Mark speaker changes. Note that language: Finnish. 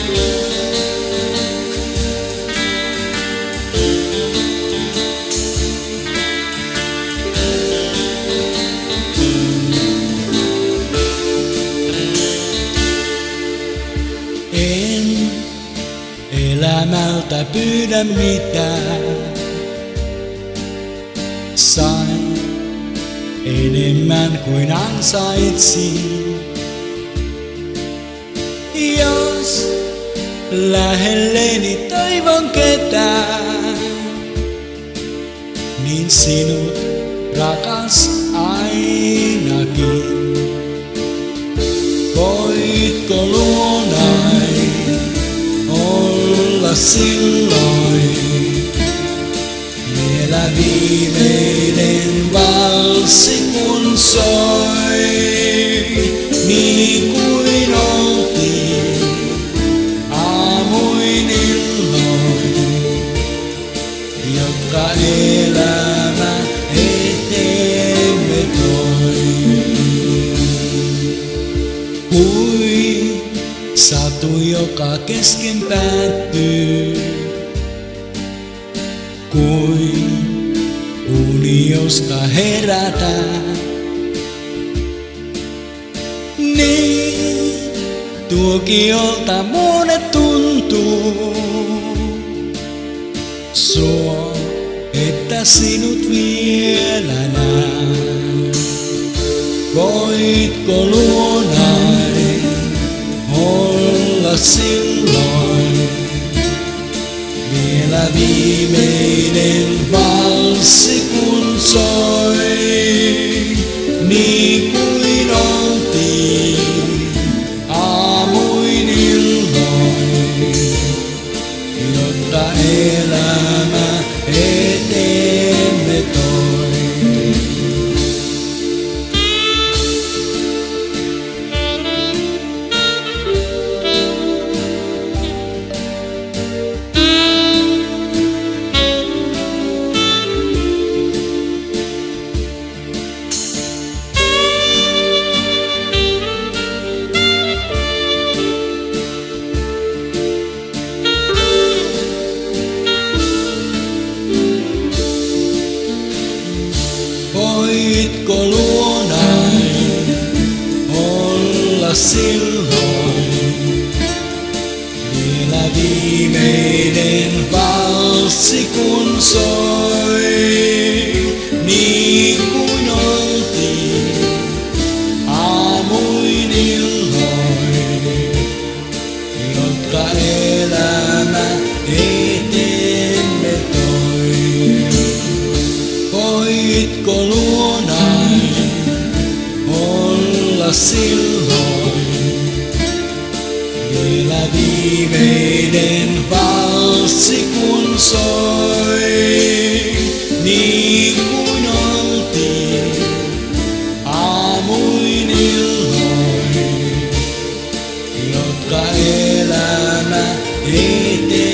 Speaker 1: En elämältä pyydä mitään, sain enemmän kuin ansaitsin. Jos lähelleni toivon ketään, niin sinut rakas ainakin. Voitko luonai olla silloin vielä viimeinen valssi kun soi, niin kuin oltiin aamuin illoin, jotka elämä eteemme toi. Kuin satu, joka kesken päättyy, kuin uni, josta herätään, niin tuokiolta monet tuntuu. Suo, että sinut vielä näen. Voitko luonai olla silloin vielä viimeinen valssi kun soi, niin kuin oltiin aamuin illoin, jotta elämä eteemme toi. Voitko luonai olla silloin vielä viimeinen valssi kun soi, niin kuin oltiin aamuin illoin, jotka elämä eteemme toi. Voitko luonai olla silloin vielä viimeinen valssi kun soi, niin kuin oltiin aamuin illoin, jotka elämä eteemme